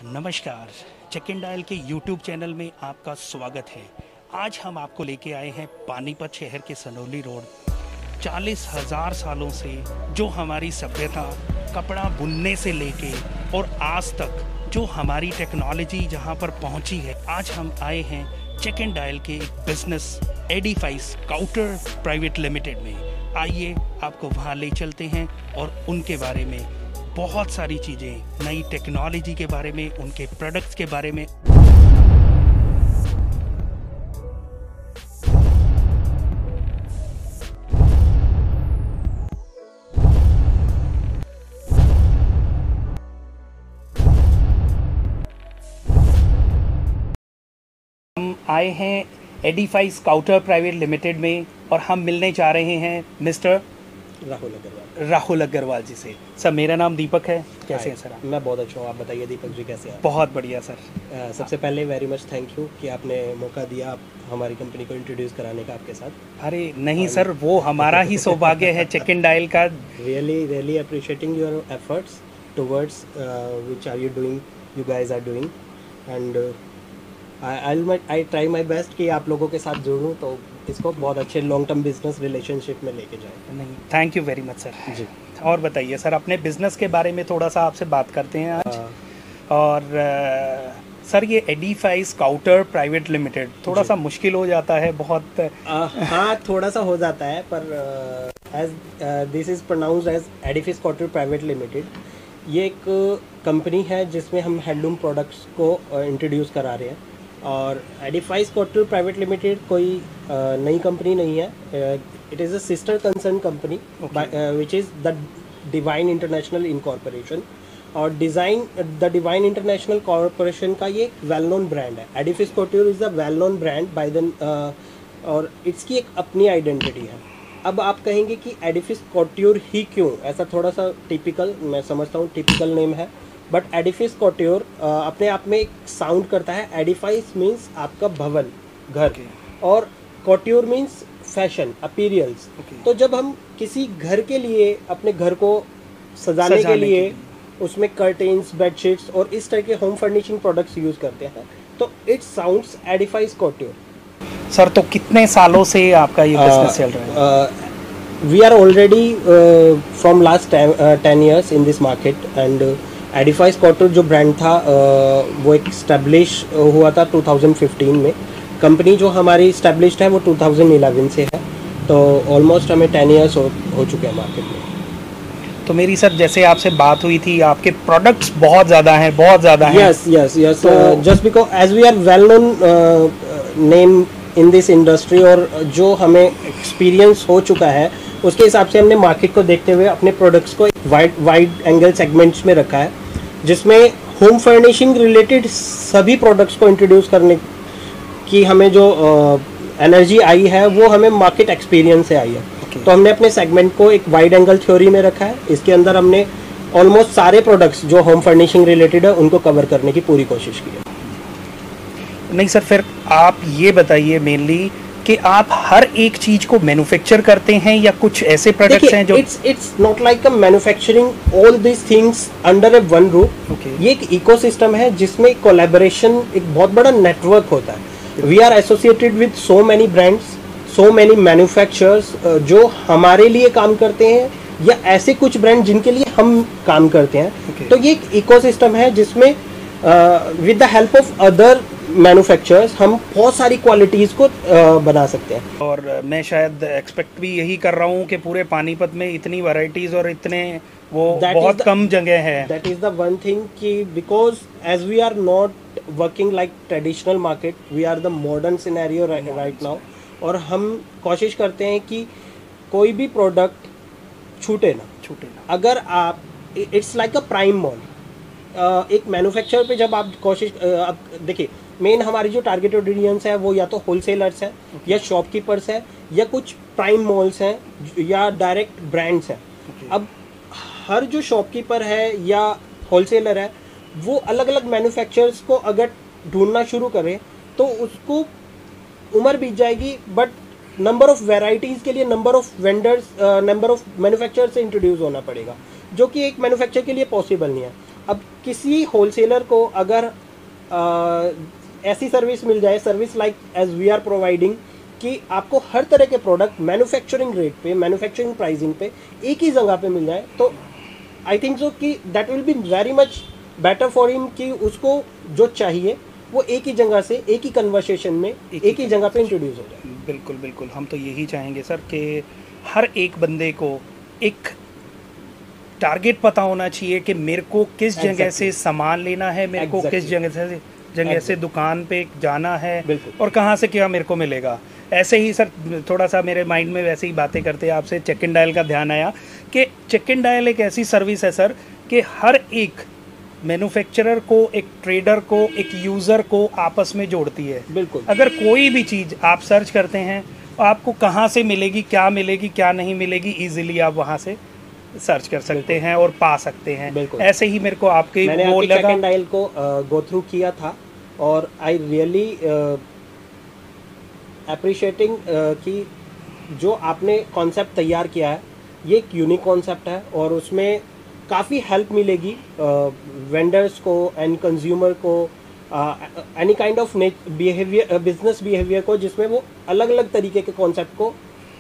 नमस्कार, check in dial के YouTube channel में आपका स्वागत है। आज हम आपको लेके आए हैं पानीपत शहर के सनोली रोड। 40,000 सालों से जो हमारी सभ्यता कपड़ा बुनने से लेके और आज तक जो हमारी टेक्नोलॉजी जहां पर पहुंची है, आज हम आए हैं चेक इन डायल के एक business Edify Scouter private limited में। आइए आपको वहां ले चलते हैं और उनके बारे में बहुत सारी चीज़ें, नई टेक्नोलॉजी के बारे में, उनके प्रोडक्ट्स के बारे में। हम आए हैं एडिफाई स्काउटर प्राइवेट लिमिटेड में और हम मिलने जा रहे हैं मिस्टर राहुल अग्रवाल जी से। सर, मेरा नाम दीपक है। कैसे हैं सर आप? मैं बहुत अच्छा हूँ, आप बताइए दीपक जी कैसे हैं? बहुत बढ़िया सर। सबसे पहले वेरी मच थैंक यू कि आपने मौका दिया आप हमारी कंपनी को इंट्रोड्यूस कराने का आपके साथ। अरे नहीं सर, वो हमारा ही सौभाग्य है चेक इन डायल का। Really appreciating your efforts towards which are you guys are doing and I try my best कि आप लोगों के साथ जुड़ूँ तो इसको बहुत अच्छे लॉन्ग टर्म बिजनेस रिलेशनशिप में लेके जाए। नहीं, thank you very much sir ji. और बताइए सर, अपने बिजनेस के बारे में थोड़ा सा आपसे बात करते हैं आज। और सर, ये एडिफाई स्काउटर प्राइवेट लिमिटेड थोड़ा सा मुश्किल हो जाता है बहुत। हाँ, थोड़ा सा हो जाता है, पर as this is pronounced as Edify Scouter private limited. ये एक कंपनी है जिसमें हम हैंडलूम प्रोडक्ट्स को इंट्रोड्यूस करा रहे हैं। और एडिफाई स्काउटर प्राइवेट लिमिटेड कोई नई कंपनी नहीं है। It is a sister concern company which is the divine international incorporation. और द डिवाइन इंटरनेशनल कॉर्पोरेशन का ये वेल नोन ब्रांड है। Edify Scouter is a well known brand by the और इसकी एक अपनी आइडेंटिटी है। अब आप कहेंगे कि एडिफाई स्काउटर ही क्यों, ऐसा थोड़ा सा टिपिकल, मैं समझता हूँ टिपिकल नेम है, बट एडिफाई स्काउटर अपने आप में एक साउंड करता है। एडिफाई मीन्स आपका भवन, घर, और कॉट्योर मीन्स फैशन, अपीरियल्स। तो जब हम किसी घर के लिए, अपने घर को सजाने के लिए उसमें कर्टेन्स, बेडशीट्स और इस तरह के होम फर्निशिंग प्रोडक्ट्स यूज करते हैं, तो it sounds Edify Scouter. Sir, तो कितने सालों से आपका ये बिजनेस चल रहा है? We are already from last 10 years in this market and Edify Scouter जो ब्रांड था वो एक स्टैब्लिश हुआ था 2015 में। कंपनी जो हमारी स्टैब्लिश्ड है वो 2011 से है, तो ऑलमोस्ट हमें 10 years हो चुके हैं मार्केट में। तो मेरी सर, जैसे आपसे बात हुई थी, आपके प्रोडक्ट्स बहुत ज़्यादा हैं, बहुत ज़्यादा हैं। Yes just because as we are well known name in this industry, और जो हमें एक्सपीरियंस हो चुका है उसके हिसाब से हमने मार्केट को देखते हुए अपने प्रोडक्ट्स को एक वाइड एंगल सेगमेंट्स में रखा है, जिसमें होम फर्निशिंग रिलेटेड सभी प्रोडक्ट्स को इंट्रोड्यूस करने की हमें जो एनर्जी आई है वो हमें मार्केट एक्सपीरियंस से आई है। तो हमने अपने सेगमेंट को एक वाइड एंगल थ्योरी में रखा है। इसके अंदर हमने ऑलमोस्ट सारे प्रोडक्ट्स जो होम फर्निशिंग रिलेटेड है उनको कवर करने की पूरी कोशिश की है। नहीं सर, फिर आप ये बताइए मेनली कि आप हर एक चीज को मैन्युफैक्चर करते हैं या कुछ ऐसे प्रोडक्ट्स हैं जो it's not like a manufacturing all this things under a one roof. ये एक इकोसिस्टम है जिसमें कोलैबोरेशन, एक बहुत बड़ा नेटवर्क होता है। We are associated with so many brands, so many manufacturers जो हमारे लिए काम करते हैं, या ऐसे कुछ ब्रांड जिनके लिए हम काम करते हैं। तो ये एक इकोसिस्टम है जिसमें with the help of other manufacturers हम बहुत सारी क्वालिटीज़ को बना सकते हैं। और मैं शायद एक्सपेक्ट भी यही कर रहा हूँ कि पूरे पानीपत में इतनी वैरायटीज और इतने वो बहुत कम जगह है। That is the one thing कि because as we are not working like traditional market, we are the modern scenario right now. और हम कोशिश करते हैं कि कोई भी प्रोडक्ट छूटे ना। अगर आप, it's like a prime mall. एक मैन्युफैक्चरर पे जब आप कोशिश, आप देखिए, मेन हमारी जो टारगेट ऑडियंस है वो या तो होलसेलर्स हैं, या शॉपकीपर्स हैं, या कुछ प्राइम मॉल्स हैं, या डायरेक्ट ब्रांड्स हैं। अब हर जो शॉपकीपर है या होलसेलर है वो अलग अलग मैन्युफैक्चरर्स को अगर ढूंढना शुरू करे तो उसको उम्र बीत जाएगी, बट नंबर ऑफ वेराइटीज़ के लिए number of vendors, number of manufacturer से इंट्रोड्यूस होना पड़ेगा, जो कि एक मैन्युफैक्चर के लिए पॉसिबल नहीं है। अब किसी होलसेलर को अगर ऐसी सर्विस मिल जाए, service like as we are providing, कि आपको हर तरह के प्रोडक्ट मैन्युफैक्चरिंग रेट पे, मैन्युफैक्चरिंग प्राइसिंग पे एक ही जगह पे मिल जाए, तो आई थिंक सो कि that will be very much better for him, कि उसको जो चाहिए वो एक ही जगह से, एक ही कन्वर्सेशन में, एक ही जगह पे इंट्रोड्यूस हो जाए। बिल्कुल बिल्कुल, हम तो यही चाहेंगे सर कि हर एक बंदे को एक टारगेट पता होना चाहिए कि मेरे को किस जगह से सामान लेना है, मेरे को किस जगह से दुकान पे जाना है और कहाँ से क्या मेरे को मिलेगा। ऐसे ही सर थोड़ा सा मेरे माइंड में वैसे ही बातें करते आपसे चेक इन डायल का ध्यान आया कि चेक इन डायल एक ऐसी सर्विस है सर कि हर एक मैन्युफैक्चरर को, एक ट्रेडर को, एक यूज़र को आपस में जोड़ती है। बिल्कुल, अगर कोई भी चीज़ आप सर्च करते हैं आपको कहाँ से मिलेगी, क्या नहीं मिलेगी, इजीली आप वहाँ से सर्च कर सकते हैं और पा सकते हैं। ऐसे ही मेरे को आपके मैंने आपके चेक इन डायल को गो थ्रू किया था और आई रियली अप्रिशिएटिंग कि जो आपने कॉन्सेप्ट तैयार किया है ये एक यूनिक कॉन्सेप्ट है और उसमें काफ़ी हेल्प मिलेगी वेंडर्स को एंड कंज्यूमर को, any kind of behaviour, business behaviour को, जिसमें वो अलग अलग तरीके के कॉन्सेप्ट को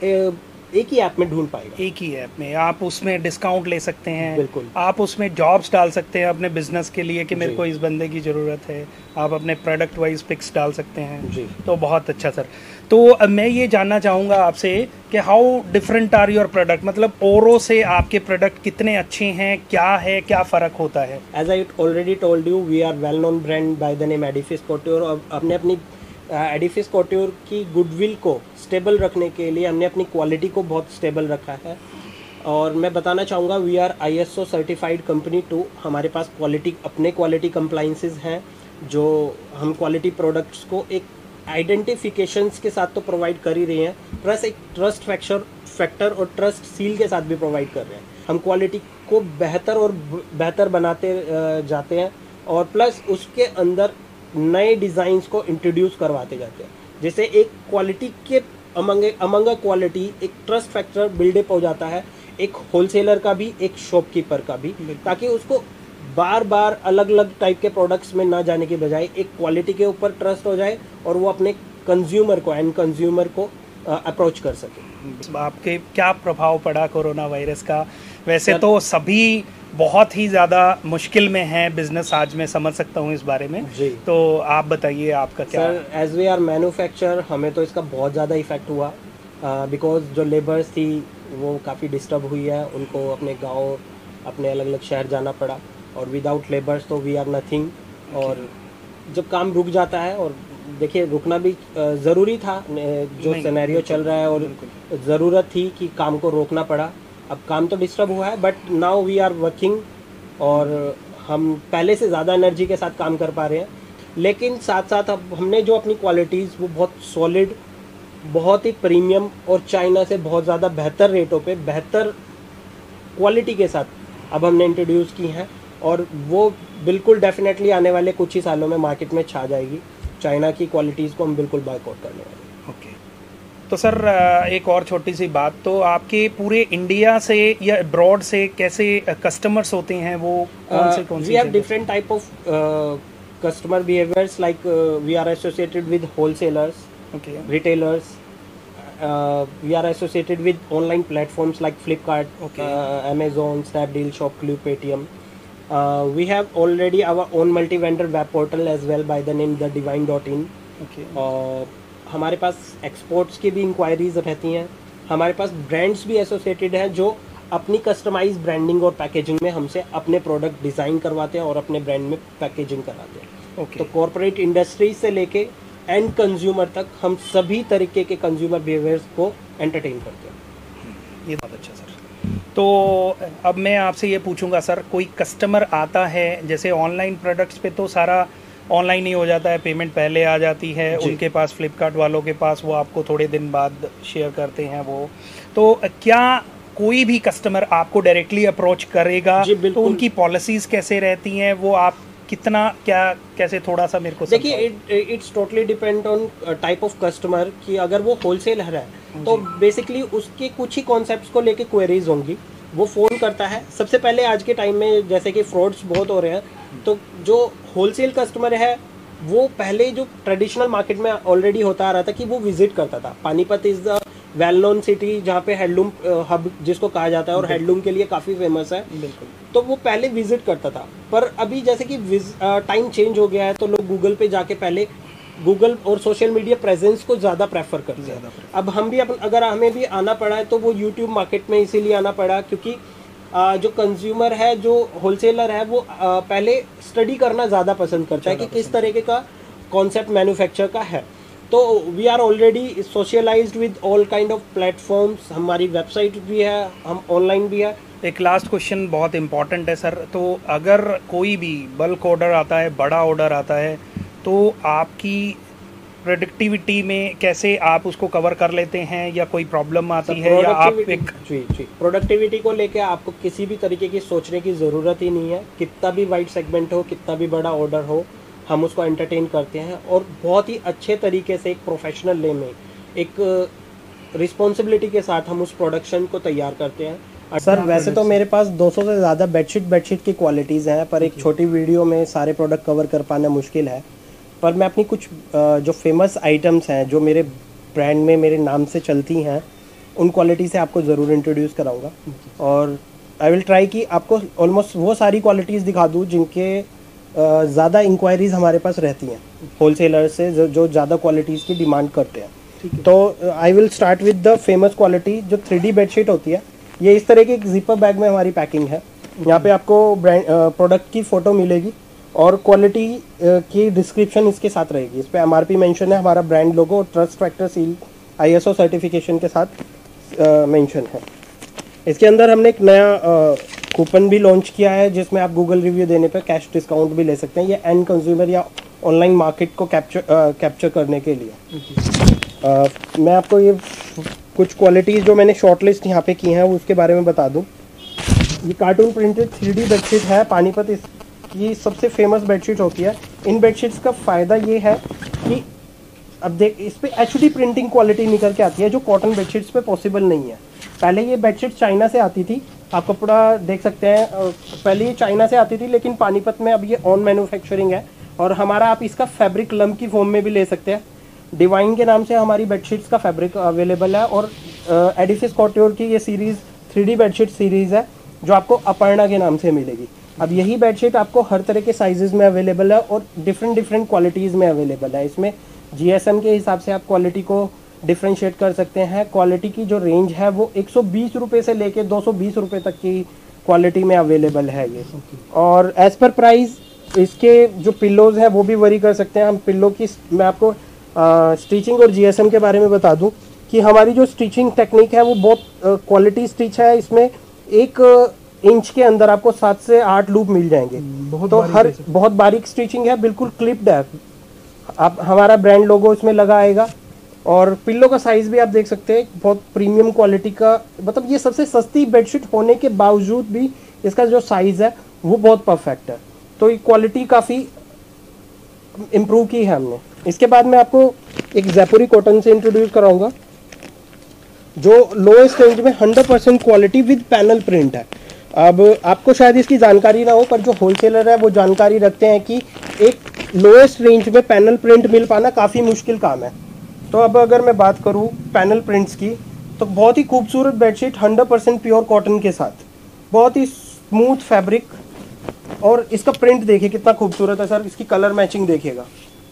एक ही ऐप में ढूंढ पाएगा। एक ही ऐप में आप उसमें डिस्काउंट ले सकते हैं, बिल्कुल, आप उसमें जॉब्स डाल सकते हैं अपने बिजनेस के लिए कि मेरे को इस बंदे की ज़रूरत है, आप अपने प्रोडक्ट वाइज पिक्स डाल सकते हैं जी। तो बहुत अच्छा सर। तो मैं ये जानना चाहूँगा आपसे कि how different are your product, मतलब औरों से आपके प्रोडक्ट कितने अच्छे हैं, क्या फ़र्क होता है? As I already told you, we are well known brand by the name Edifice Couture और हमने अपनी एडिफिस कॉट्योर की गुडविल को स्टेबल रखने के लिए हमने अपनी क्वालिटी को बहुत स्टेबल रखा है। और मैं बताना चाहूँगा we are ISO certified company too. हमारे पास अपने क्वालिटी कंप्लाइंसेस हैं जो हम क्वालिटी प्रोडक्ट्स को एक आइडेंटिफिकेशंस के साथ तो प्रोवाइड कर ही रहे हैं, प्लस एक ट्रस्ट फैक्टर और ट्रस्ट सील के साथ भी प्रोवाइड कर रहे हैं। हम क्वालिटी को बेहतर और बेहतर बनाते जाते हैं और प्लस उसके अंदर नए डिज़ाइंस को इंट्रोड्यूस करवाते जाते हैं, जैसे एक क्वालिटी के अमंग क्वालिटी एक ट्रस्ट फैक्टर बिल्डअप हो जाता है, एक होलसेलर का भी, एक शॉपकीपर का भी, ताकि उसको बार बार अलग अलग टाइप के प्रोडक्ट्स में ना जाने की बजाय एक क्वालिटी के ऊपर ट्रस्ट हो जाए और वो अपने कंज्यूमर को, एंड कंज्यूमर को अप्रोच कर सके। आपके क्या प्रभाव पड़ा कोरोना वायरस का? वैसे तो सभी बहुत ही ज़्यादा मुश्किल में है बिजनेस, आज मैं समझ सकता हूँ इस बारे में जी। तो आप बताइए आपका क्या? Sir as we are manufacture, हमें तो इसका बहुत ज़्यादा इफेक्ट हुआ बिकॉज जो लेबर्स थी वो काफ़ी डिस्टर्ब हुई है, उनको अपने गांव, अपने अलग अलग शहर जाना पड़ा और विदाउट लेबर्स तो वी आर नथिंग। और जब काम रुक जाता है, और देखिए रुकना भी ज़रूरी था, जो सिनेरियो चल रहा है और ज़रूरत थी कि काम को रोकना पड़ा। अब काम तो डिस्टर्ब हुआ है but now we are working और हम पहले से ज़्यादा एनर्जी के साथ काम कर पा रहे हैं, लेकिन साथ साथ अब हमने जो अपनी क्वालिटीज़ वो बहुत सॉलिड, बहुत ही प्रीमियम और चाइना से बहुत ज़्यादा बेहतर रेटों पे, बेहतर क्वालिटी के साथ अब हमने इंट्रोड्यूस की हैं और वो बिल्कुल डेफिनेटली आने वाले कुछ ही सालों में मार्केट में छा जाएगी। चाइना की क्वालिटीज़ को हम बिल्कुल बायकॉट करने वाले हैं। ओके, तो सर एक और छोटी सी बात, तो आपके पूरे इंडिया से या अब्रॉड से कैसे कस्टमर्स होते हैं, वो कौन से we have different type of customer behaviours, like we are associated with wholesalers, retailers, we are associated with online platforms like Flipkart, Amazon, Snapdeal, Shopclue, Paytm. We have already our own multi-vendor web portal as well by the name thedivine.in. हमारे पास exports की भी inquiries रहती हैं। हमारे पास brands भी associated हैं जो अपनी कस्टमाइज ब्रांडिंग और पैकेजिंग में हमसे अपने प्रोडक्ट डिज़ाइन करवाते हैं और अपने ब्रांड में पैकेजिंग करवाते हैं। तो कॉर्पोरेट इंडस्ट्री से लेके एंड कंज्यूमर तक हम सभी तरीके के कंज्यूमर बिहेवियर्स को एंटरटेन करते हैं। ये बहुत अच्छा सर। तो अब मैं आपसे ये पूछूंगा सर, कोई कस्टमर आता है, जैसे ऑनलाइन प्रोडक्ट्स पे तो सारा ऑनलाइन ही हो जाता है, पेमेंट पहले आ जाती है उनके पास, फ्लिपकार्ट वालों के पास, वो आपको थोड़े दिन बाद शेयर करते हैं वो, तो क्या कोई भी कस्टमर आपको डायरेक्टली अप्रोच करेगा तो उनकी पॉलिसीज़ कैसे रहती हैं, वो आप कितना क्या कैसे, थोड़ा सा मेरे को देखिए, it's totally depend on type of customer कि अगर वो होलसेलर है तो बेसिकली उसके कुछ ही कॉन्सेप्ट्स को लेके क्वेरीज होंगी, वो फ़ोन करता है। सबसे पहले आज के टाइम में जैसे कि फ्रॉड्स बहुत हो रहे हैं, तो जो होलसेल कस्टमर है वो पहले जो ट्रेडिशनल मार्केट में ऑलरेडी होता आ रहा था कि वो विजिट करता था। Panipat is the well known city जहाँ पे हैंडलूम हब जिसको कहा जाता है और हैंडलूम के लिए काफ़ी फेमस है। बिल्कुल। तो वो पहले विजिट करता था, पर अभी जैसे कि टाइम चेंज हो गया है तो लोग गूगल पे जाके पहले गूगल और सोशल मीडिया प्रेजेंस को ज़्यादा प्रेफर करते हैं। अब हम भी अगर हमें भी आना पड़ा है तो वो यूट्यूब मार्केट में इसीलिए आना पड़ा क्योंकि जो कंज्यूमर है, जो होलसेलर है, वो पहले स्टडी करना ज़्यादा पसंद करता है कि किस तरीके का कॉन्सेप्ट मैन्युफैक्चर का है। तो we are already socialised with all kind of platforms. हमारी वेबसाइट भी है, हम ऑनलाइन भी है। एक लास्ट क्वेश्चन बहुत इंपॉर्टेंट है सर, तो अगर कोई भी बल्क ऑर्डर आता है, बड़ा ऑर्डर आता है, तो आपकी प्रोडक्टिविटी में कैसे आप उसको कवर कर लेते हैं, या कोई प्रॉब्लम आती है, या आप एक जी प्रोडक्टिविटी को लेके आपको किसी भी तरीके की सोचने की ज़रूरत ही नहीं है। कितना भी वाइड सेगमेंट हो, कितना भी बड़ा ऑर्डर हो, हम उसको एंटरटेन करते हैं और बहुत ही अच्छे तरीके से एक प्रोफेशनल वे में, एक रिस्पॉन्सिबिलिटी के साथ हम उस प्रोडक्शन को तैयार करते हैं। सर वैसे तो मेरे पास 200 से ज़्यादा बेडशीट की क्वालिटीज़ हैं, पर एक छोटी वीडियो में सारे प्रोडक्ट कवर कर पाना मुश्किल है। पर मैं अपनी कुछ जो फेमस आइटम्स हैं, जो मेरे ब्रांड में मेरे नाम से चलती हैं, उन क्वालिटी से आपको ज़रूर इंट्रोड्यूस कराऊंगा। और आई विल ट्राई कि आपको ऑलमोस्ट वो सारी क्वालिटीज़ दिखा दूँ जिनके ज़्यादा इंक्वायरीज़ हमारे पास रहती हैं होलसेलर से, जो ज़्यादा क्वालिटीज़ की डिमांड करते हैं। तो I will start with the famous quality जो 3D बेडशीट होती है। ये इस तरह की एक जिपर बैग में हमारी पैकिंग है। यहाँ पे आपको ब्रांड प्रोडक्ट की फ़ोटो मिलेगी और क्वालिटी की डिस्क्रिप्शन इसके साथ रहेगी। इस पर MRP मेंशन है, हमारा ब्रांड लोगो और trust factor seal ISO certification के साथ मेंशन है। इसके अंदर हमने एक नया कूपन भी लॉन्च किया है जिसमें आप गूगल रिव्यू देने पर कैश डिस्काउंट भी ले सकते हैं। ये एंड कंज्यूमर या ऑनलाइन मार्केट को कैप्चर करने के लिए। मैं आपको ये कुछ क्वालिटीज़ जो मैंने शॉर्टलिस्ट यहाँ पे की हैं वो उसके बारे में बता दूँ। ये कार्टून प्रिंटेड 3D बेडशीट है। पानीपत इसकी सबसे फेमस बेडशीट होती है। इन बेडशीट्स का फ़ायदा ये है कि अब देख, इस पर HD प्रिंटिंग क्वालिटी निकल के आती है जो कॉटन बेडशीट्स पे पॉसिबल नहीं है। पहले ये बेडशीट चाइना से आती थी, आप कपड़ा देख सकते हैं। पहले ये चाइना से आती थी, लेकिन पानीपत में अब ये ऑन मैन्युफैक्चरिंग है और हमारा आप इसका फैब्रिक लम्ब की फॉर्म में भी ले सकते हैं। डिवाइन के नाम से हमारी बेडशीट्स का फैब्रिक अवेलेबल है और एडिफिस कॉट्योर की ये सीरीज़ 3D बेडशीट सीरीज़ है जो आपको अपर्णा के नाम से मिलेगी। अब यही बेडशीट आपको हर तरह के साइजेज़ में अवेलेबल है और डिफरेंट क्वालिटीज़ में अवेलेबल है। इसमें GSM के हिसाब से आप क्वालिटी को डिफ्रेंशिएट कर सकते हैं। क्वालिटी की जो रेंज है वो 120 रुपये से लेके 220 रुपये तक की क्वालिटी में अवेलेबल है ये। और एज़ पर प्राइस इसके जो पिल्लोज़ हैं वो भी वरी कर सकते हैं। हम पिल्लो की, मैं आपको स्टिचिंग और GSM के बारे में बता दूं कि हमारी जो स्टिचिंग टेक्निक है वो बहुत क्वालिटी स्टिच है। इसमें 1 इंच के अंदर आपको 7 से 8 लूप मिल जाएंगे। बहुत बारीक स्टिचिंग है, बिल्कुल क्लिप्ड है। आप हमारा ब्रांड लोगो इसमें लगा आएगा और पिल्लो का साइज़ भी आप देख सकते हैं, बहुत प्रीमियम क्वालिटी का। मतलब ये सबसे सस्ती बेडशीट होने के बावजूद भी इसका जो साइज़ है वो बहुत परफेक्ट है। तो ये क्वालिटी काफ़ी इम्प्रूव की है हमने। इसके बाद मैं आपको एक जयपुरी कॉटन से इंट्रोड्यूस कराऊंगा जो लोएस्ट रेंज में 100% क्वालिटी विद पैनल प्रिंट है। अब आपको शायद इसकी जानकारी ना हो, पर जो होलसेलर है वो जानकारी रखते हैं कि एक लोएस्ट रेंज में पैनल प्रिंट मिल पाना काफ़ी मुश्किल काम है। तो अब अगर मैं बात करूं पैनल प्रिंट्स की, तो बहुत ही खूबसूरत बेडशीट 100% प्योर कॉटन के साथ, बहुत ही स्मूथ फैब्रिक, और इसका प्रिंट देखिए कितना खूबसूरत है सर। इसकी कलर मैचिंग देखिएगा,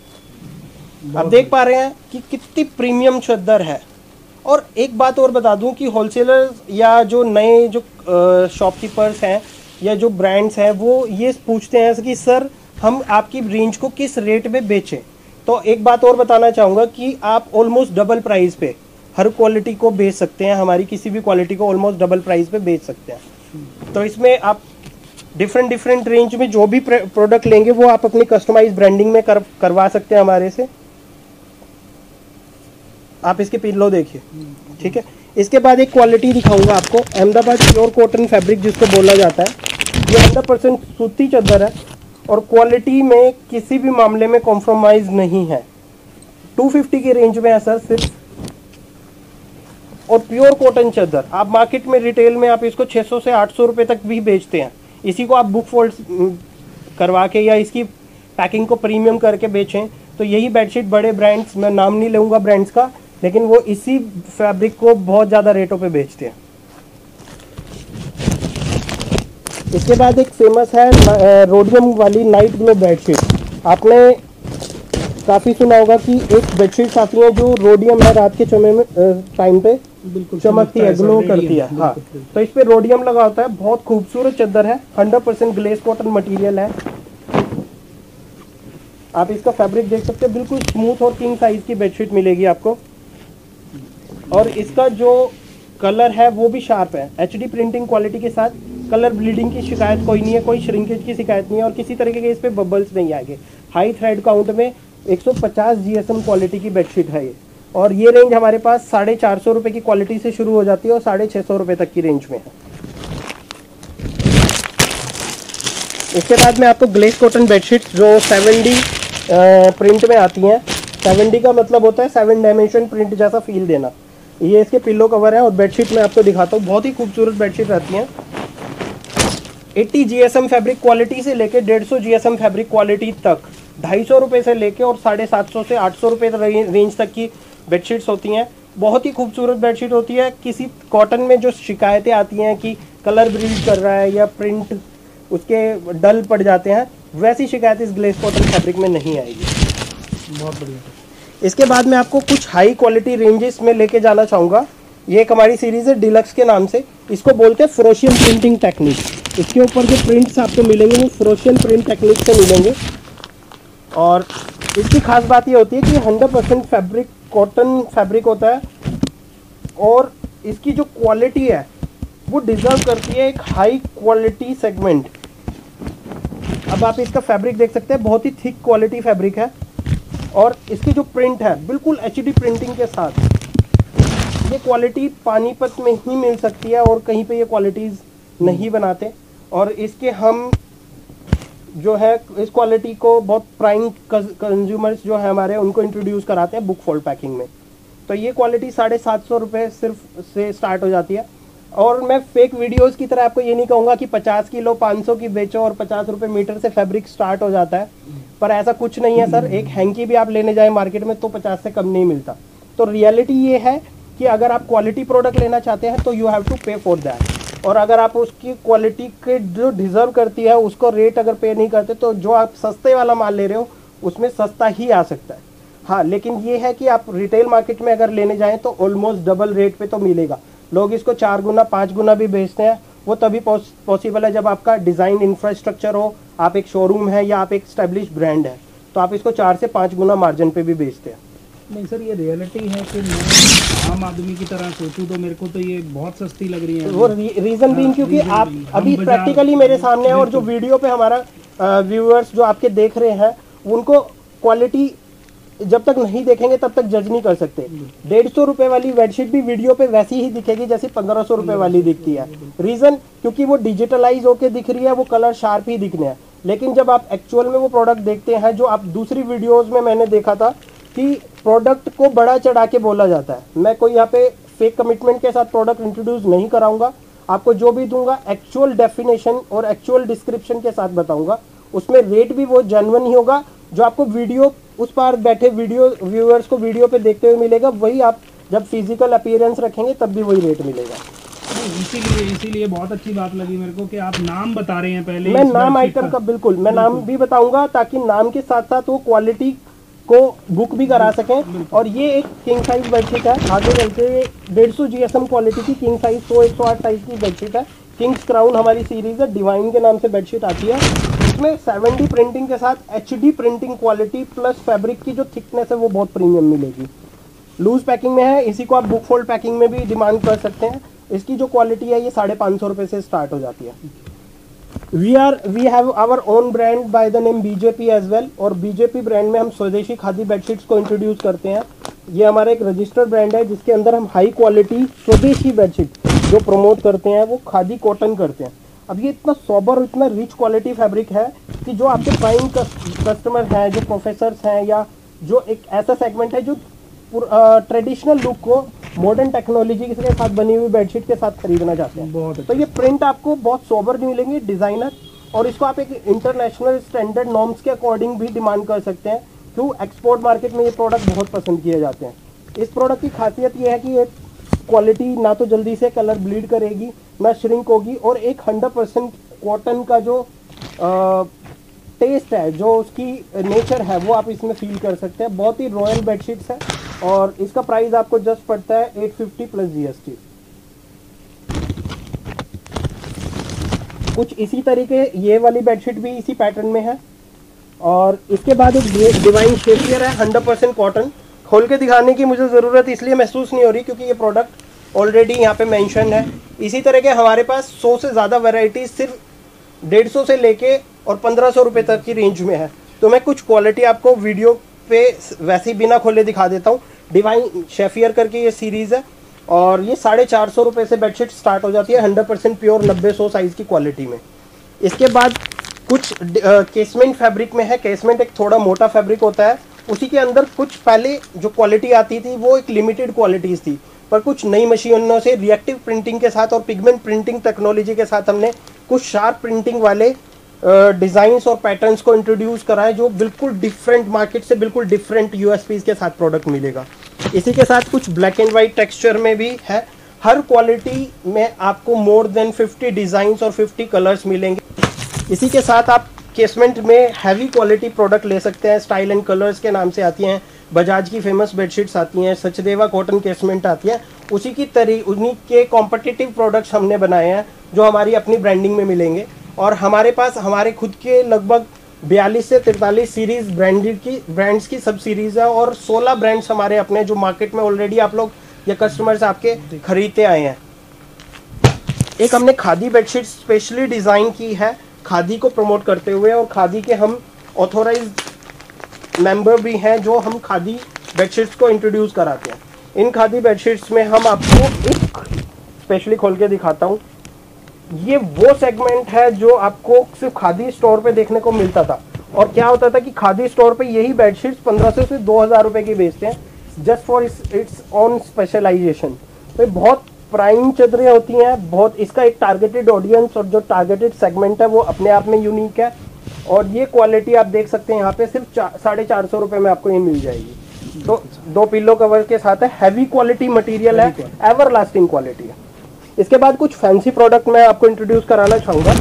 आप देख पा रहे हैं कि कितनी प्रीमियम चद्दर है। और एक बात और बता दूं कि होलसेलर या जो नए जो शॉपकीपर्स हैं या जो ब्रांड्स हैं वो ये पूछते हैं कि सर हम आपकी रेंज को किस रेट में बेचें। तो एक बात और बताना चाहूँगा कि आप ऑलमोस्ट डबल प्राइस पे हर क्वालिटी को बेच सकते हैं। हमारी किसी भी क्वालिटी को ऑलमोस्ट डबल प्राइस पे बेच सकते हैं। तो इसमें आप डिफरेंट रेंज में जो भी प्रोडक्ट लेंगे वो आप अपनी कस्टमाइज ब्रांडिंग में करवा सकते हैं हमारे से। आप इसके पिल्लो देखिए, ठीक है। इसके बाद एक क्वालिटी दिखाऊंगा आपको, अहमदाबाद प्योर कॉटन फैब्रिक जिसको बोला जाता है। ये 100% सूती चादर है और क्वालिटी में किसी भी मामले में कॉम्प्रोमाइज़ नहीं है। 250 की रेंज में है सर सिर्फ। और प्योर कॉटन चादर आप मार्केट में रिटेल में आप इसको 600 से 800 रुपये तक भी बेचते हैं। इसी को आप बुक फोल्ड करवा के या इसकी पैकिंग को प्रीमियम करके बेचें तो यही बेडशीट बड़े ब्रांड्स, मैं नाम नहीं लूँगा ब्रांड्स का, लेकिन वो इसी फैब्रिक को बहुत ज़्यादा रेटों पे बेचते हैं। इसके बाद एक फेमस है रोडियम वाली नाइट ग्लो बेडशीट। आपने काफ़ी सुना होगा कि एक बेडशीट आती है जो रोडियम है, रात के समय में टाइम पे बिल्कुल चमकती है, ग्लो करती है। हाँ, तो इस पे रोडियम लगा होता है। बहुत खूबसूरत चादर है, 100% ग्लेस कॉटन मटेरियल है। आप इसका फैब्रिक देख सकते हैं, बिल्कुल स्मूथ और किंग साइज की बेडशीट मिलेगी आपको। और इसका जो कलर है वो भी शार्प है, एचडी प्रिंटिंग क्वालिटी के साथ। कलर ब्लीडिंग की शिकायत कोई नहीं है, कोई श्रिंकेज की शिकायत नहीं है और किसी तरीके के इस पे बबल्स नहीं आएंगे। हाई थ्रेड काउंट में 150 जीएसएम क्वालिटी की बेडशीट है ये। और ये रेंज हमारे पास 450 रुपये की क्वालिटी से शुरू हो जाती है और 650 रुपये तक की रेंज में है। इसके बाद में आपको ग्लेस कॉटन बेडशीट जो 7D प्रिंट में आती हैं। 7D का मतलब होता है 7 डायमेंशन प्रिंट जैसा फील देना। ये इसके पिल्लो कवर है और बेडशीट में आपको दिखाता हूँ, बहुत ही खूबसूरत बेडशीट रहती हैं। 80 जीएसएम फैब्रिक क्वालिटी से लेके 150 जीएसएम फैब्रिक क्वालिटी तक 250 रुपये से लेके और 750 से 800 रुपये रेंज तक की बेडशीट्स होती हैं। बहुत ही खूबसूरत बेडशीट होती है। किसी कॉटन में जो शिकायतें आती हैं कि कलर ब्लीड कर रहा है या प्रिंट उसके डल पड़ जाते हैं, वैसी शिकायत इस ग्लेस कॉटन फैब्रिक में नहीं आएगी। बहुत बढ़िया। इसके बाद मैं आपको कुछ हाई क्वालिटी रेंजेस में लेके जाना चाहूँगा। ये एक हमारी सीरीज है डिलक्स के नाम से। इसको बोलते हैं फ्रोशियन प्रिंटिंग टेक्निक। इसके ऊपर जो प्रिंट्स आपको मिलेंगे वो फ्रोशियन प्रिंट टेक्निक से मिलेंगे। और इसकी खास बात ये होती है कि 100% फैब्रिक कॉटन फैब्रिक होता है और इसकी जो क्वालिटी है वो डिजर्व करती है एक हाई क्वालिटी सेगमेंट। अब आप इसका फैब्रिक देख सकते हैं, बहुत ही थिक क्वालिटी फैब्रिक है और इसकी जो प्रिंट है बिल्कुल एचडी प्रिंटिंग के साथ। ये क्वालिटी पानीपत में ही मिल सकती है और कहीं पे ये क्वालिटीज़ नहीं बनाते। और इसके हम जो है इस क्वालिटी को बहुत प्राइम कंज्यूमर्स जो है हमारे उनको इंट्रोड्यूस कराते हैं बुक फोल्ड पैकिंग में। तो ये क्वालिटी 750 रुपये सिर्फ से स्टार्ट हो जाती है। और मैं फेक वीडियोस की तरह आपको ये नहीं कहूँगा कि 50 किलो 500 की बेचो और 50 रुपये मीटर से फैब्रिक स्टार्ट हो जाता है, पर ऐसा कुछ नहीं है सर। एक हैंकी भी आप लेने जाए मार्केट में तो 50 से कम नहीं मिलता। तो रियलिटी ये है कि अगर आप क्वालिटी प्रोडक्ट लेना चाहते हैं तो you have to pay for that. और अगर आप उसकी क्वालिटी के जो डिज़र्व करती है उसको रेट अगर पे नहीं करते तो जो आप सस्ते वाला माल ले रहे हो उसमें सस्ता ही आ सकता है। हाँ, लेकिन ये है कि आप रिटेल मार्केट में अगर लेने जाएं तो ऑलमोस्ट डबल रेट पे तो मिलेगा। लोग इसको 4 गुना 5 गुना भी बेचते हैं। वो तभी पॉसिबल है जब आपका डिज़ाइन इंफ्रास्ट्रक्चर हो, आप एक शोरूम है या आप एक स्टैब्लिश ब्रांड है, तो आप इसको 4 से 5 गुना मार्जिन पे भी बेचते हैं। नहीं सर, ये रियलिटी है कि मैं आम आदमी की तरह सोचूं तो मेरे को तो ये बहुत सस्ती लग रही है। वो रीज़न बीइंग क्योंकि आप अभी प्रैक्टिकली मेरे सामने है और जो वीडियो पे हमारा व्यूअर्स जो आपके देख रहे हैं उनको क्वालिटी जब तक नहीं देखेंगे तब तक जज नहीं कर सकते। 150 रुपये वाली बेडशीट भी वीडियो पे वैसी ही दिखेगी जैसे 1500 रुपये वाली दिखती है। रीज़न क्योंकि वो डिजिटलाइज होके दिख रही है, वो कलर शार्प ही दिखने हैं। लेकिन जब आप एक्चुअल में वो प्रोडक्ट देखते हैं, जो आप दूसरी वीडियोस में मैंने देखा था कि प्रोडक्ट को बड़ा चढ़ा के बोला जाता है। मैं कोई यहाँ पे फेक कमिटमेंट के साथ प्रोडक्ट इंट्रोड्यूस नहीं कराऊंगा। आपको जो भी दूंगा एक्चुअल डेफिनेशन और एक्चुअल डिस्क्रिप्शन के साथ बताऊंगा। उसमें रेट भी वो जेन्युइन ही होगा। जो आपको वीडियो उस पार बैठे वीडियो व्यूअर्स को वीडियो पे देखते हुए मिलेगा, वही आप जब फिजिकल अपीयरेंस रखेंगे तब भी वही रेट मिलेगा। इसीलिए बहुत अच्छी बात लगी मेरे को कि आप नाम बता रहे हैं पहले। मैं नाम आइटम का बिल्कुल मैं नाम भी बताऊंगा ताकि नाम के साथ साथ वो क्वालिटी को बुक भी करा सकें। और ये एक किंग साइज बेडशीट है। आगे चलते 150 जीएसएम क्वालिटी की किंग साइज 100-108 साइज की बेडशीट है। किंग्स क्राउन हमारी सीरीज है, डिवाइन के नाम से बेडशीट आती है। इसमें 7D प्रिंटिंग के साथ HD printing quality plus fabric की जो थिकनेस है वो बहुत प्रीमियम मिलेगी। लूज पैकिंग में है, इसी को आप बुक फोल्ड पैकिंग में भी डिमांड कर सकते हैं। इसकी जो क्वालिटी है ये 550 रुपये से स्टार्ट हो जाती है। We have our own brand by the name BJP as well. और बीजेपी ब्रांड में हम स्वदेशी खादी बेडशीट्स को इंट्रोड्यूस करते हैं। ये हमारा एक रजिस्टर्ड ब्रांड है जिसके अंदर हम हाई क्वालिटी स्वदेशी बेडशीट जो प्रमोट करते हैं वो खादी कॉटन करते हैं। अब ये इतना सोबर और इतना रिच क्वालिटी फैब्रिक है कि जो आपके प्राइम कस्टमर हैं, जो प्रोफेसर्स हैं या जो एक ऐसा सेगमेंट है जो ट्रेडिशनल लुक को मॉडर्न टेक्नोलॉजी के साथ बनी हुई बेडशीट के साथ खरीदना चाहते हैं बहुत तो ये प्रिंट आपको बहुत सोबर भी मिलेंगे, डिजाइनर, और इसको आप एक इंटरनेशनल स्टैंडर्ड नॉर्म्स के अकॉर्डिंग भी डिमांड कर सकते हैं। क्यों, एक्सपोर्ट मार्केट में ये प्रोडक्ट बहुत पसंद किए जाते हैं। इस प्रोडक्ट की खासियत ये है कि ये क्वालिटी ना तो जल्दी से कलर ब्लीड करेगी, ना श्रिंक होगी, और एक 100% कॉटन का जो टेस्ट है, जो उसकी नेचर है, वो आप इसमें फील कर सकते हैं। बहुत ही रॉयल बेडशीट्स है और इसका प्राइस आपको जस्ट पड़ता है 850 प्लस GST। कुछ इसी तरीके ये वाली बेडशीट भी इसी पैटर्न में है। और इसके बाद एक डिवाइन शेफियर है 100% कॉटन। खोल के दिखाने की मुझे ज़रूरत इसलिए महसूस नहीं हो रही क्योंकि ये प्रोडक्ट ऑलरेडी यहाँ पे मेंशन है। इसी तरह के हमारे पास 100 से ज़्यादा वैरायटीज सिर्फ 150 से लेके और 1500 रुपये तक की रेंज में है। तो मैं कुछ क्वालिटी आपको वीडियो पे वैसे ही बिना खोले दिखा देता हूँ। डिवाइन शेफियर करके ये सीरीज़ है और ये 450 रुपये से बेडशीट स्टार्ट हो जाती है 100% प्योर 90-100 साइज़ की क्वालिटी में। इसके बाद कुछ केसमेंट फैब्रिक में है। केसमेंट एक थोड़ा मोटा फैब्रिक होता है, उसी के अंदर कुछ पहले जो क्वालिटी आती थी वो एक लिमिटेड क्वालिटीज़ थी, पर कुछ नई मशीनों से रिएक्टिव प्रिंटिंग के साथ और पिगमेंट प्रिंटिंग टेक्नोलॉजी के साथ हमने कुछ शार्प प्रिंटिंग वाले डिज़ाइंस और पैटर्न्स को इंट्रोड्यूस करा है, जो बिल्कुल डिफरेंट मार्केट से बिल्कुल डिफरेंट USPs के साथ प्रोडक्ट मिलेगा। इसी के साथ कुछ ब्लैक एंड वाइट टेक्सचर में भी है। हर क्वालिटी में आपको मोर देन 50 डिज़ाइंस और 50 कलर्स मिलेंगे। इसी के साथ आप केसमेंट में हैवी क्वालिटी प्रोडक्ट ले सकते हैं। स्टाइल एंड कलर्स के नाम से आती हैं, बजाज की फेमस बेडशीट्स आती हैं, सचदेवा कॉटन केसमेंट आती है। उसी की उन्हीं के कॉम्पिटिटिव प्रोडक्ट्स हमने बनाए हैं जो हमारी अपनी ब्रांडिंग में मिलेंगे। और हमारे पास हमारे खुद के लगभग 42 से 43 सीरीज ब्रांड्स की सब सीरीज है और 16 ब्रांड्स हमारे अपने जो मार्केट में ऑलरेडी आप लोग या कस्टमर्स आपके खरीदते आए हैं। एक हमने खादी बेडशीट स्पेशली डिज़ाइन की है खादी को प्रमोट करते हुए, और खादी के हम ऑथोराइज्ड मेंबर भी हैं जो हम खादी बेडशीट्स को इंट्रोड्यूस कराते हैं। इन खादी बेडशीट्स में हम आपको एक स्पेशली खोल के दिखाता हूँ। ये वो सेगमेंट है जो आपको सिर्फ खादी स्टोर पे देखने को मिलता था। और क्या होता था कि खादी स्टोर पे यही बेडशीट्स 1500 से 2000 रुपए की बेचते हैं just for its on specialisation. तो बहुत प्राइम चादरें होती हैं, बहुत इसका एक टारगेटेड ऑडियंस और जो टारगेटेड सेगमेंट है वो अपने आप में यूनिक है। और ये क्वालिटी आप देख सकते हैं यहाँ पे सिर्फ 450 रुपये में आपको ये मिल जाएगी। तो 2 पिलो कवर के साथ है, हैवी क्वालिटी मटेरियल है, एवर लास्टिंग क्वालिटी है। इसके बाद कुछ फैंसी प्रोडक्ट मैं आपको इंट्रोड्यूस कराना चाहूँगा।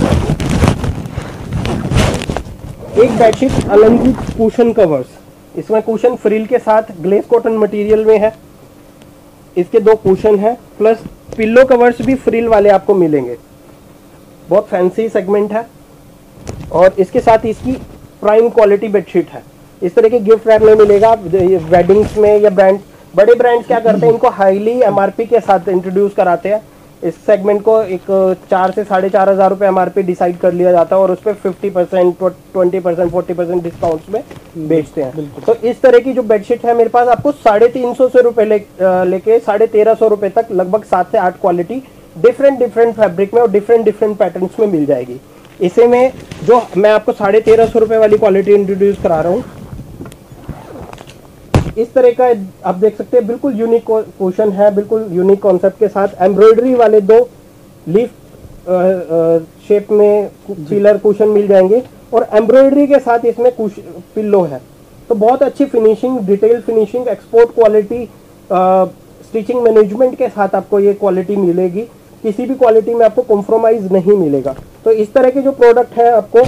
एक बेडशीट अलंजी कुशन कवर्स, इसमें कुशन फ्रिल के साथ ग्लेस कॉटन मटेरियल में है। इसके 2 कुशन हैं प्लस पिल्लो कवर्स भी फ्रिल वाले आपको मिलेंगे। बहुत फैंसी सेगमेंट है और इसके साथ इसकी प्राइम क्वालिटी बेडशीट है। इस तरह के गिफ्ट रैप में मिलेगा वेडिंग्स में या बड़े ब्रांड्स क्या करते हैं, इनको हाईली MRP के साथ इंट्रोड्यूस कराते हैं। इस सेगमेंट को एक 4 से 4500 रुपये MRP डिसाइड कर लिया जाता है और उस पर 50%, 20%, 40% डिस्काउंट्स में बेचते हैं। तो इस तरह की जो बेडशीट है मेरे पास आपको 350 से रुपये लेके 1350 रुपये तक लगभग 7 से 8 क्वालिटी डिफरेंट फैब्रिक में और डिफरेंट पैटर्न्स में मिल जाएगी। इसे में जो मैं आपको 1350 रुपये वाली क्वालिटी इंट्रोड्यूस करा रहा हूँ, इस तरह का आप देख सकते हैं, बिल्कुल यूनिक कुशन है, बिल्कुल यूनिक कॉन्सेप्ट के साथ एम्ब्रॉयडरी वाले 2 लीफ शेप में पिलर कुशन मिल जाएंगे और एम्ब्रॉयडरी के साथ इसमें पिल्लो है। तो बहुत अच्छी finishing, detail finishing, export quality, stitching management के साथ आपको ये क्वालिटी मिलेगी। किसी भी क्वालिटी में आपको कॉम्प्रोमाइज नहीं मिलेगा। तो इस तरह के जो प्रोडक्ट हैं आपको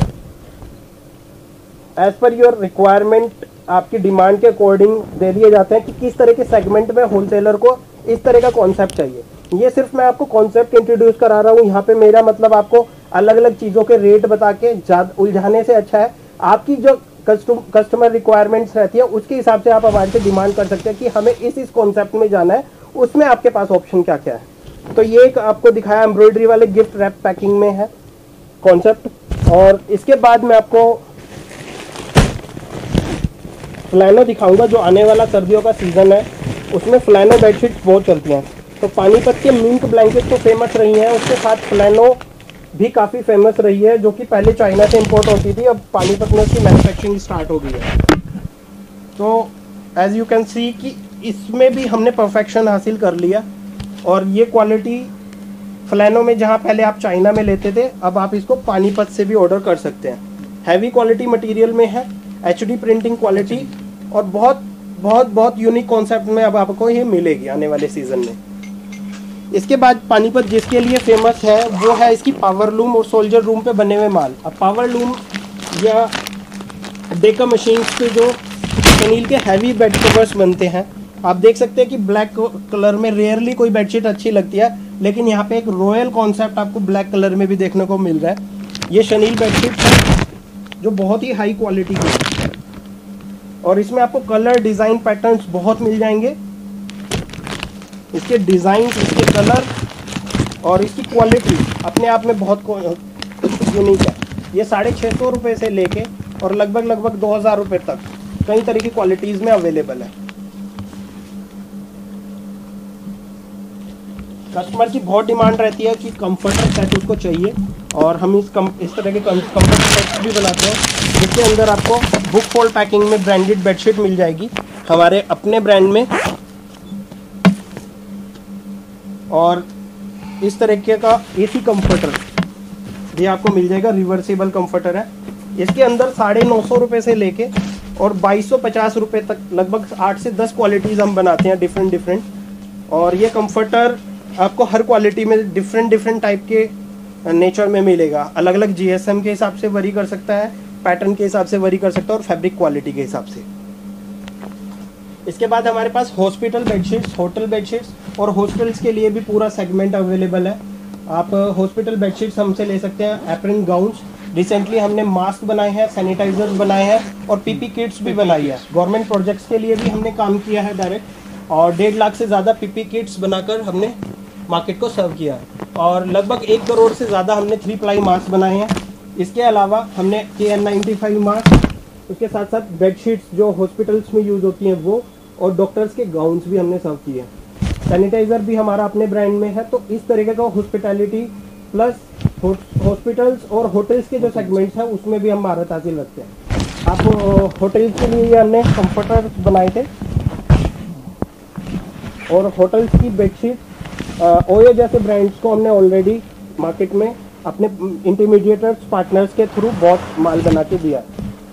एज पर योर रिक्वायरमेंट, आपकी डिमांड के अकॉर्डिंग दे दिए जाते हैं कि किस तरह के सेगमेंट में होलसेलर को इस तरह का कॉन्सेप्ट चाहिए। ये सिर्फ मैं आपको कॉन्सेप्ट इंट्रोड्यूस करा रहा हूँ। यहाँ पे मेरा मतलब आपको अलग अलग चीज़ों के रेट बता के उलझाने से अच्छा है आपकी जो कस्टमर रिक्वायरमेंट्स रहती है उसके हिसाब से आप हमारे से डिमांड कर सकते हैं कि हमें इस कॉन्सेप्ट में जाना है, उसमें आपके पास ऑप्शन क्या क्या है। तो ये एक आपको दिखाया एम्ब्रॉयडरी वाले गिफ्ट रैप पैकिंग में है कॉन्सेप्ट। और इसके बाद मैं आपको फ्लैनो दिखाऊंगा। जो आने वाला सर्दियों का सीज़न है उसमें फ्लैनो बेडशीट्स बहुत चलती हैं। तो पानीपत के मिंक ब्लैंकेट तो फेमस रही हैं, उसके साथ फ्लैनो भी काफ़ी फेमस रही है, जो कि पहले चाइना से इंपोर्ट होती थी, अब पानीपत में उसकी मैन्युफैक्चरिंग स्टार्ट हो गई है। तो एज यू कैन सी कि इसमें भी हमने परफेक्शन हासिल कर लिया। और ये क्वालिटी फ्लैनो में जहाँ पहले आप चाइना में लेते थे, अब आप इसको पानीपत से भी ऑर्डर कर सकते हैं। हैवी क्वालिटी मटेरियल में है, एचडी प्रिंटिंग क्वालिटी, और बहुत बहुत बहुत यूनिक कॉन्सेप्ट में अब आपको ये मिलेगी आने वाले सीजन में। इसके बाद पानीपत जिसके लिए फेमस है वो है इसकी पावर लूम और सोल्जर रूम पे बने हुए माल। अब पावर लूम या डेका मशीन्स पे जो सनील के हैवी बेड कवर्स बनते हैं, आप देख सकते हैं कि ब्लैक कलर में रेयरली कोई बेडशीट अच्छी लगती है, लेकिन यहाँ पे एक रॉयल कॉन्सेप्ट आपको ब्लैक कलर में भी देखने को मिल रहा है। ये शनील बेडशीट है जो बहुत ही हाई क्वालिटी की है, और इसमें आपको कलर डिज़ाइन पैटर्न्स बहुत मिल जाएंगे। इसके डिज़ाइन, इसके कलर और इसकी क्वालिटी अपने आप में बहुत यूनिक है। ये 650 रुपये से लेके और लगभग 2000 रुपये तक कई तरह की क्वालिटीज़ में अवेलेबल है। कस्टमर की बहुत डिमांड रहती है कि कंफर्टर सेट उसको चाहिए, और हम इस तरह के कंफर्टर सेट्स भी बनाते हैं जिसके अंदर आपको बुक फोल्ड पैकिंग में ब्रांडेड बेडशीट मिल जाएगी हमारे अपने ब्रांड में। और इस तरीके का एसी कंफर्टर भी आपको मिल जाएगा, रिवर्सेबल कंफर्टर है। इसके अंदर 950 रुपये से लेके और 2250 रुपये तक लगभग 8 से 10 क्वालिटीज़ हम बनाते हैं डिफरेंट। और ये कंफर्टर आपको हर क्वालिटी में डिफरेंट टाइप के नेचर में मिलेगा। अलग अलग जीएसएम के हिसाब से वरी कर सकता है, पैटर्न के हिसाब से वरी कर सकता है, और फैब्रिक क्वालिटी के हिसाब से। इसके बाद हमारे पास हॉस्पिटल बेडशीट्स, होटल बेडशीट्स और हॉस्टल्स के लिए भी पूरा सेगमेंट अवेलेबल है। आप हॉस्पिटल बेडशीट्स हमसे ले सकते हैं, एप्रन गाउन्स। रिसेंटली हमने मास्क बनाए हैं, सैनिटाइजर्स बनाए हैं और पीपी किट्स भी बनाई है। गवर्नमेंट प्रोजेक्ट्स के लिए भी हमने काम किया है डायरेक्ट, और 1.5 लाख से ज़्यादा पीपी किट्स बनाकर हमने मार्केट को सर्व किया है। और लगभग 1 करोड़ से ज़्यादा हमने 3 प्लाई मास्क बनाए हैं। इसके अलावा हमने KN95 मास्क, उसके साथ साथ बेडशीट्स जो हॉस्पिटल्स में यूज़ होती हैं वो, और डॉक्टर्स के गाउन्स भी हमने सर्व किए हैं। सैनिटाइज़र भी हमारा अपने ब्रांड में है। तो इस तरीके का हॉस्पिटैलिटी प्लस हॉस्पिटल्स और होटल्स के जो सेगमेंट्स हैं उसमें भी हम महारत हासिल रखते हैं। आप होटल्स के लिए हमने कंफर्टर बनाए थे, और होटल्स की बेडशीट ओयो जैसे ब्रांड्स को हमने ऑलरेडी मार्केट में अपने इंटरमीडिएटर्स पार्टनर्स के थ्रू बहुत माल बना के दिया।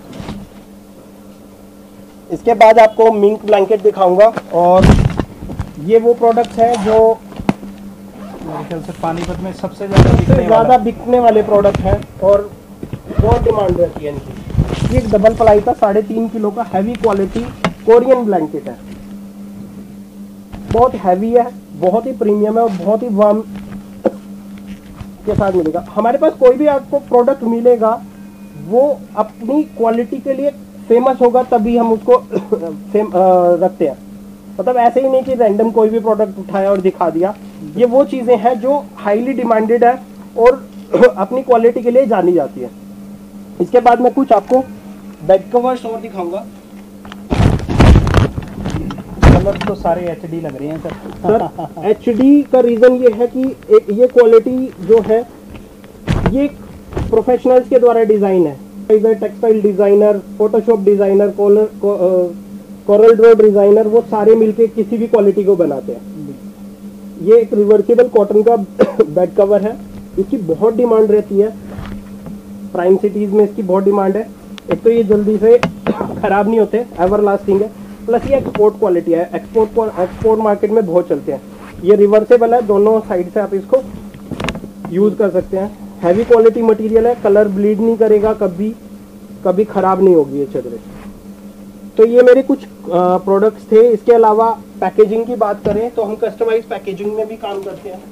इसके बाद आपको मिंक ब्लैंकेट दिखाऊंगा, और ये वो प्रोडक्ट्स हैं जो मेरे ख्याल से पानीपत में सबसे ज़्यादा बिकने वाले प्रोडक्ट हैं और बहुत डिमांड रहती है इनकी। ये एक डबल प्लाई का 3.5 किलो का हैवी क्वालिटी कोरियन ब्लैंकेट है। बहुत हैवी है, बहुत ही प्रीमियम है और बहुत ही वार्म के साथ मिलेगा। हमारे पास कोई भी आपको प्रोडक्ट मिलेगा वो अपनी क्वालिटी के लिए फेमस होगा, तभी हम उसको रखते हैं। मतलब ऐसे ही नहीं कि रैंडम कोई भी प्रोडक्ट उठाया और दिखा दिया। ये वो चीज़ें हैं जो हाईली डिमांडेड है और अपनी क्वालिटी के लिए जानी जाती है। इसके बाद मैं कुछ आपको बेड कवर्स और दिखाऊंगा। कलर तो सारे एचडी लग रहे हैं सर। एचडी का रीज़न ये है कि ये क्वालिटी जो है ये प्रोफेशनल्स के द्वारा डिज़ाइन है। Textile designer, Photoshop designer, Corel Draw designer, वो सारे मिलके किसी भी क्वालिटी को बनाते हैं। ये एक रिवर्सिबल कॉटन का बेड कवर है। इसकी बहुत डिमांड रहती है, प्राइम सिटीज़ में इसकी बहुत डिमांड है। एक तो ये जल्दी से ख़राब नहीं होते, एवर लास्टिंग है, प्लस ये एक्सपोर्ट क्वालिटी है। एक्सपोर्ट मार्केट में बहुत चलते हैं। ये रिवर्सेबल है, दोनों साइड से आप इसको यूज़ कर सकते हैं। हैवी क्वालिटी मटेरियल है, कलर ब्लीड नहीं करेगा, कभी ख़राब नहीं होगी ये चादरें। तो ये मेरे कुछ प्रोडक्ट्स थे। इसके अलावा पैकेजिंग की बात करें तो हम कस्टमाइज पैकेजिंग में भी काम करते हैं।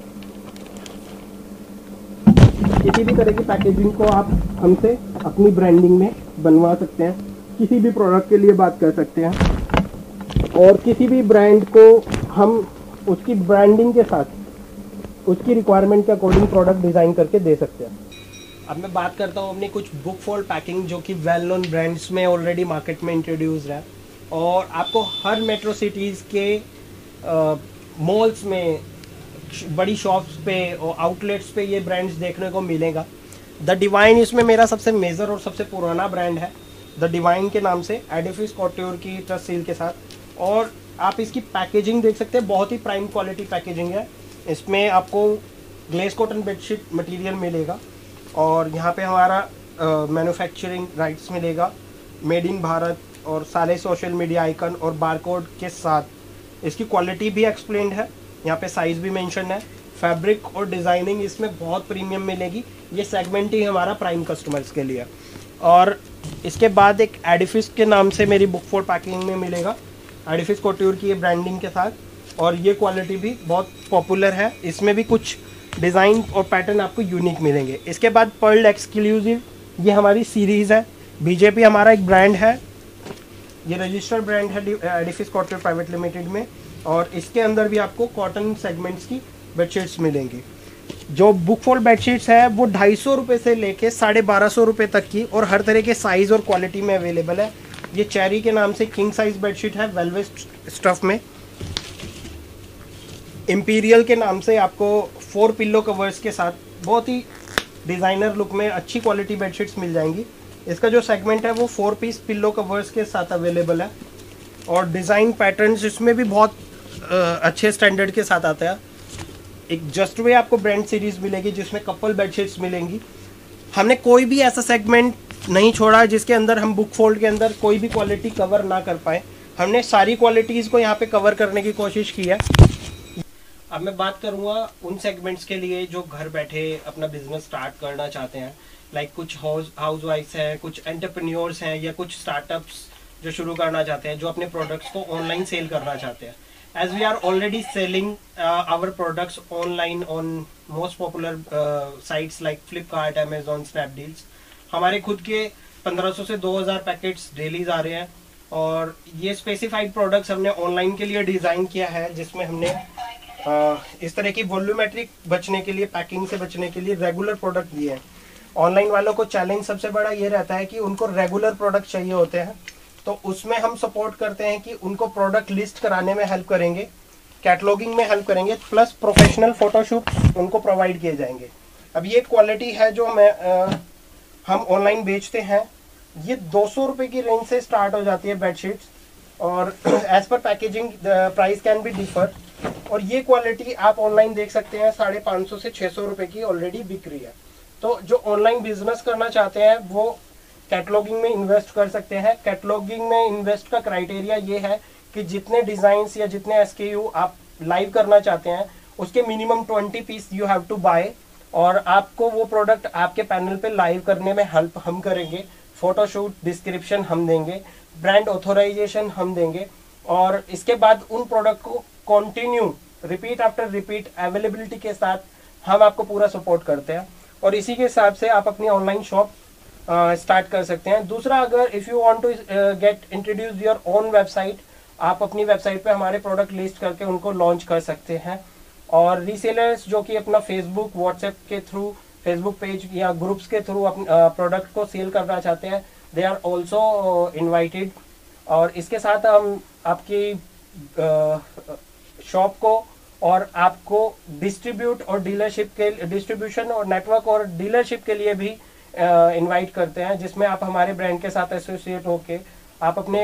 किसी भी तरह की पैकेजिंग को आप हमसे अपनी ब्रांडिंग में बनवा सकते हैं। किसी भी प्रोडक्ट के लिए बात कर सकते हैं, और किसी भी ब्रांड को हम उसकी ब्रांडिंग के साथ उसकी रिक्वायरमेंट के अकॉर्डिंग प्रोडक्ट डिज़ाइन करके दे सकते हैं। अब मैं बात करता हूँ अपनी कुछ बुक फोल्ड पैकिंग जो कि वेल नोन ब्रांड्स में ऑलरेडी मार्केट में इंट्रोड्यूस्ड है, और आपको हर मेट्रो सिटीज़ के मॉल्स में, बड़ी शॉप्स पे और आउटलेट्स पे ये ब्रांड्स देखने को मिलेगा। द डिवाइन इसमें मेरा सबसे मेजर और सबसे पुराना ब्रांड है, द डिवाइन के नाम से, एडिफिस कॉट्योर की ट्रस्ट सील के साथ। और आप इसकी पैकेजिंग देख सकते हैं, बहुत ही प्राइम क्वालिटी पैकेजिंग है। इसमें आपको ग्लेस कॉटन बेडशीट मटेरियल मिलेगा और यहाँ पे हमारा मैन्युफैक्चरिंग राइट्स मिलेगा, मेड इन भारत और सारे सोशल मीडिया आइकन और बारकोड के साथ। इसकी क्वालिटी भी एक्सप्लेन्ड है, यहाँ पे साइज़ भी मेंशन है। फैब्रिक और डिज़ाइनिंग इसमें बहुत प्रीमियम मिलेगी। ये सेगमेंट ही हमारा प्राइम कस्टमर्स के लिए। और इसके बाद एक एडिफिस के नाम से मेरी बुक फॉर पैकिंग में मिलेगा, एडिफिस कोट्यूर की ये ब्रांडिंग के साथ, और ये क्वालिटी भी बहुत पॉपुलर है। इसमें भी कुछ डिज़ाइन और पैटर्न आपको यूनिक मिलेंगे। इसके बाद पर्ल एक्सक्लूसिव, ये हमारी सीरीज़ है। बीजेपी हमारा एक ब्रांड है, ये रजिस्टर्ड ब्रांड है एडिफिस कॉटन प्राइवेट लिमिटेड में, और इसके अंदर भी आपको कॉटन सेगमेंट्स की बेडशीट्स मिलेंगी। जो बुक फॉर बेडशीट्स है वो 250 रुपये से लेके 1250 रुपये तक की और हर तरह के साइज़ और क्वालिटी में अवेलेबल है। ये चेरी के नाम से किंग साइज बेडशीट है वेलवेट स्टफ में। इंपीरियल के नाम से आपको 4 पिल्लो कवर्स के साथ बहुत ही डिज़ाइनर लुक में अच्छी क्वालिटी बेडशीट्स मिल जाएंगी। इसका जो सेगमेंट है वो 4 पीस पिल्लो कवर्स के साथ अवेलेबल है और डिज़ाइन पैटर्न्स इसमें भी बहुत अच्छे स्टैंडर्ड के साथ आता है। एक जस्ट वे आपको ब्रांड सीरीज़ मिलेगी जिसमें कपल बेडशीट्स मिलेंगी। हमने कोई भी ऐसा सेगमेंट नहीं छोड़ा जिसके अंदर हम बुक फोल्ड के अंदर कोई भी क्वालिटी कवर ना कर पाए। हमने सारी क्वालिटीज़ को यहाँ पे कवर करने की कोशिश की है। अब मैं बात करूँगा उन सेगमेंट्स के लिए जो घर बैठे अपना बिजनेस स्टार्ट करना चाहते हैं। लाइक कुछ हाउस वाइफ्स हैं, कुछ एंटरप्रेन्योर्स हैं या कुछ स्टार्टअप्स जो शुरू करना चाहते हैं, जो अपने प्रोडक्ट्स को ऑनलाइन सेल करना चाहते हैं। As we are already selling our products online on most popular sites like Flipkart, Amazon, Snapdeals, हमारे खुद के 1500 से 2000 पैकेट्स डेली आ रहे हैं और ये स्पेसिफाइड प्रोडक्ट्स हमने ऑनलाइन के लिए डिज़ाइन किया है, जिसमें हमने इस तरह की वॉल्यूमेट्रिक बचने के लिए, पैकिंग से बचने के लिए रेगुलर प्रोडक्ट दिए हैं। ऑनलाइन वालों को चैलेंज सबसे बड़ा ये रहता है कि उनको रेगुलर प्रोडक्ट चाहिए होते हैं, तो उसमें हम सपोर्ट करते हैं कि उनको प्रोडक्ट लिस्ट कराने में हेल्प करेंगे, कैटलॉगिंग में हेल्प करेंगे, प्लस प्रोफेशनल फोटोशूट उनको प्रोवाइड किए जाएंगे। अब ये क्वालिटी है जो हम ऑनलाइन बेचते हैं, ये 200 रुपये की रेंज से स्टार्ट हो जाती है बेडशीट्स और as per packaging price can be differ. और ये क्वालिटी आप ऑनलाइन देख सकते हैं 550 से 600 रुपये की ऑलरेडी बिक रही है। तो जो ऑनलाइन बिजनेस करना चाहते हैं वो कैटलॉगिंग में इन्वेस्ट कर सकते हैं। कैटलॉगिंग में इन्वेस्ट का क्राइटेरिया ये है कि जितने डिज़ाइंस या जितने SKU आप लाइव करना चाहते हैं उसके minimum 20 piece you have to buy, और आपको वो प्रोडक्ट आपके पैनल पे लाइव करने में हेल्प हम करेंगे। फोटोशूट, डिस्क्रिप्शन हम देंगे, ब्रांड ऑथोराइजेशन हम देंगे, और इसके बाद उन प्रोडक्ट को continue repeat after repeat availability के साथ हम आपको पूरा सपोर्ट करते हैं। और इसी के हिसाब से आप अपनी ऑनलाइन शॉप स्टार्ट कर सकते हैं। दूसरा, अगर if you want to get introduce your own website, आप अपनी वेबसाइट पे हमारे प्रोडक्ट लिस्ट करके उनको लॉन्च कर सकते हैं। और रीसेलर्स जो कि अपना फेसबुक, व्हाट्सएप के थ्रू, फेसबुक पेज या ग्रुप्स के थ्रू प्रोडक्ट को सेल करना चाहते हैं, दे आर ऑल्सो इन्वाइटेड। और इसके साथ हम आपकी शॉप को और आपको डिस्ट्रीब्यूशन और नेटवर्क और डीलरशिप के लिए भी इनवाइट करते हैं, जिसमें आप हमारे ब्रांड के साथ एसोसिएट होके आप अपने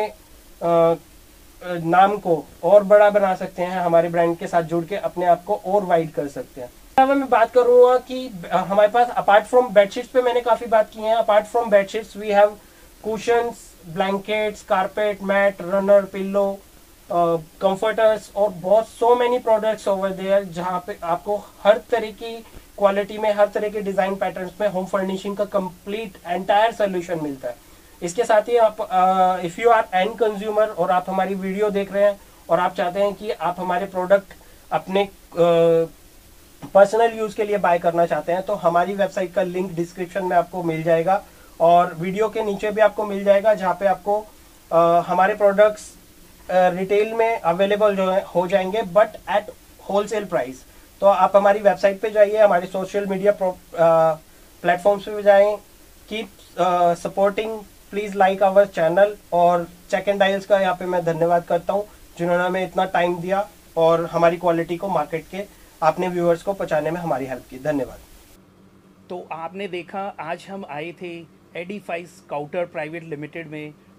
नाम को और बड़ा बना सकते हैं, हमारे ब्रांड के साथ जुड़ के अपने आप को और वाइड कर सकते हैं। अब मैं बात करूँगा कि हमारे पास अपार्ट फ्रॉम बेडशीट्स पे मैंने काफ़ी बात की है। Apart from bedsheets we have cushions, blankets, carpet, mat, runner, pillow, comforters और बहुत so many products over there, जहाँ पे आपको हर तरह की क्वालिटी में, हर तरह के डिज़ाइन पैटर्न्स में होम फर्निशिंग का कंप्लीट एंटायर सोल्यूशन मिलता है। इसके साथ ही आप if you are end consumer और आप हमारी वीडियो देख रहे हैं और आप चाहते हैं कि आप हमारे प्रोडक्ट अपने पर्सनल यूज़ के लिए बाय करना चाहते हैं, तो हमारी वेबसाइट का लिंक डिस्क्रिप्शन में आपको मिल जाएगा और वीडियो के नीचे भी आपको मिल जाएगा, जहाँ पे आपको हमारे प्रोडक्ट्स रिटेल में अवेलेबल जो है हो जाएंगे, बट एट होलसेल प्राइस। तो आप हमारी वेबसाइट पे जाइए, हमारे सोशल मीडिया प्लेटफॉर्म्स पे जाएं। Keep supporting, please like our channel. और चेक एंड डायल्स का यहाँ पे मैं धन्यवाद करता हूँ जिन्होंने हमें इतना टाइम दिया और हमारी क्वालिटी को मार्केट के आपने व्यूअर्स को पहुँचाने में हमारी हेल्प की। धन्यवाद। तो आपने देखा, आज हम आए थे एडिफाइस काउटर प्राइवेट लिमिटेड में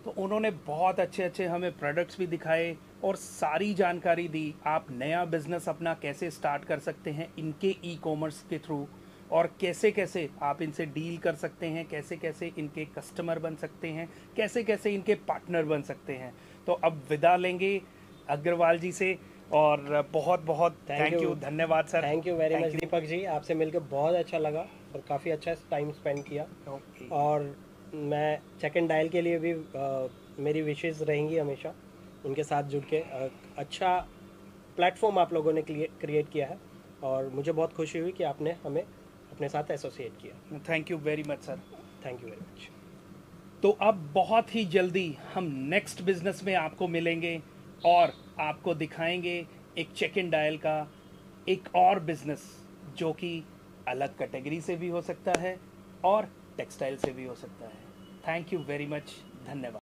तो उन्होंने बहुत अच्छे अच्छे हमें प्रोडक्ट्स भी दिखाए और सारी जानकारी दी, आप नया बिजनेस अपना कैसे स्टार्ट कर सकते हैं इनके ई कॉमर्स के थ्रू, और कैसे कैसे आप इनसे डील कर सकते हैं, कैसे कैसे इनके कस्टमर बन सकते हैं, कैसे कैसे इनके पार्टनर बन सकते हैं। तो अब विदा लेंगे अग्रवाल जी से, और बहुत बहुत थैंक यू, धन्यवाद sir. Thank you very much Deepak ji, आपसे मिलकर बहुत अच्छा लगा और काफ़ी अच्छा टाइम स्पेंड किया। और मैं चेक एंड डायल के लिए भी मेरी विशेज़ रहेंगी हमेशा उनके साथ जुड़ के। अच्छा प्लेटफॉर्म आप लोगों ने क्रिएट किया है और मुझे बहुत खुशी हुई कि आपने हमें अपने साथ एसोसिएट किया। Thank you very much sir. Thank you very much. तो अब बहुत ही जल्दी हम नेक्स्ट बिजनेस में आपको मिलेंगे और आपको दिखाएंगे एक चेक एंड डायल का एक और बिजनेस जो कि अलग कैटेगरी से भी हो सकता है और टेक्सटाइल से भी हो सकता है। थैंक यू वेरी मच, धन्यवाद।